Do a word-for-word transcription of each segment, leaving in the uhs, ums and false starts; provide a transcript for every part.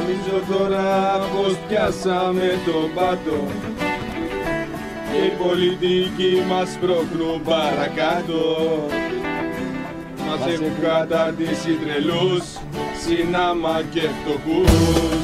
Νομίζω τώρα πως πιάσαμε τον πάτο και οι πολιτικοί μας πρόχνουν παρακάτω. Μας έχουν καταντήσει τρελούς, συνάμα και φτωχούς.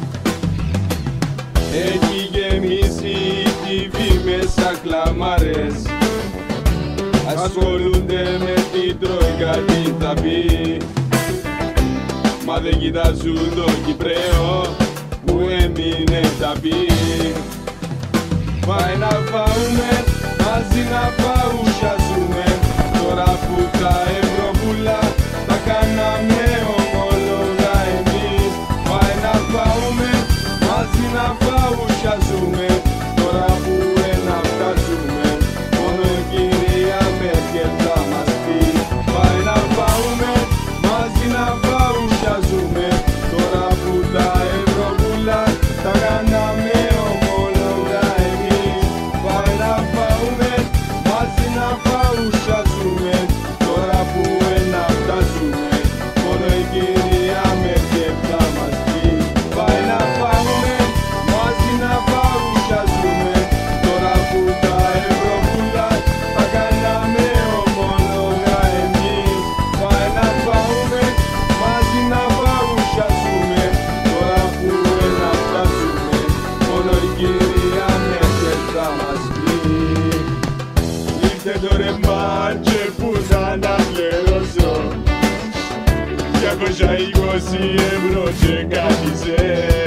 Έχει γεμίσει η τι βι με σαν κλαμάρες. Ασχολούνται με την Τρόικα, τι θα πει. Μα δεν κοιτάζουν το Κυπραίο που έμεινε ταπεί. Πάει να φάουμε, μαζί να παουσιάζουμε. Τώρα που τα ευρωβουλά τα κάναμε ομόλογα εμείς. Πάει να φάουμε, μαζί να παουσιάζουμε. Τώρα που ένα φτάζουμε, μόνο η κυρία Μέρκελ θα μας πει. Πάει να φάουμε, μαζί να παουσιάζουμε. Τώρα που τα ευρωβουλά τα κάναμε ομόλογα εμείς. Πάει να φάουμε, μαζί να παουσιάζουμε. Τώρα που ένα φτάζουμε, μόνο η κυρία Μέρκελ θα μας πει. Πάει να φάουμε, μαζί να παουσιάζουμε. Τώρα που τα ευρωβουλά τα κάναμε ομόλογα εμείς. Πάει να φάουμε, μαζί να παουσιάζουμε. Τώρα που ένα φτάζουμε, μόνο η κυρία Μέρκελ θα μας πει. Ήρθε το ρεμάτσε που θα να πληρώσω διακόσια είκοσι ευρώ και κάτι σε.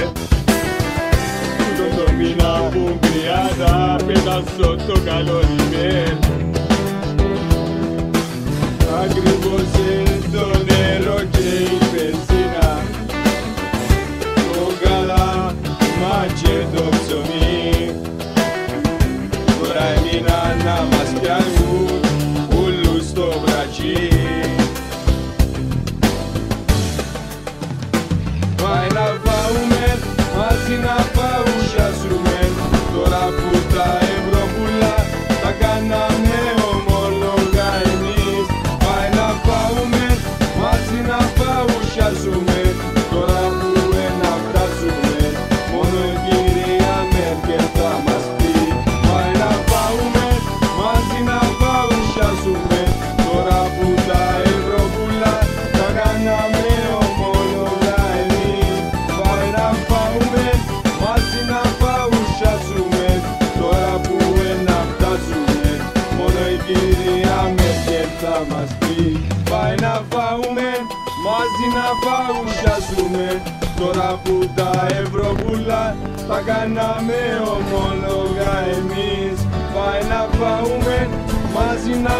Τούτο το μήνα που τριάντα πετάσω το καλοκαίρι. Ακριβώς το νερό και η βενζίνα, το γάλαμα και το ψωμί. Τώρα έμειναν να μας πιάνουν ούλους στο μπρατσί. Πάει να φάουμε, μαζί να παουσιάζουμε. Τώρα που τα ευρωβουλά τα κάναμε ομόλογα εμείς. Πάει να φάουμε, μαζί να παουσιάζουμε. Τώρα που ένα φτάζουμε, μόνο η κυρία Μέρκελ θα μας πει. Πάει να φάουμε, μαζί να παουσιάζουμε. Τώρα που τα ευρωβουλά τα κάναμε ομόλογα εμείς. Πάει να φάουμε, μαζί να παουσιάζουμε. Τώρα που ένα φτάζουμε, μόνο η κυρία Μέρκελ θα μας πει. Πάει να φάουμε, μαζί να παουσιάζουμε. Τώρα που τα ευρωβουλά τα κάναμε ομόλογα εμείς. Πάει να φάουμε, μαζί να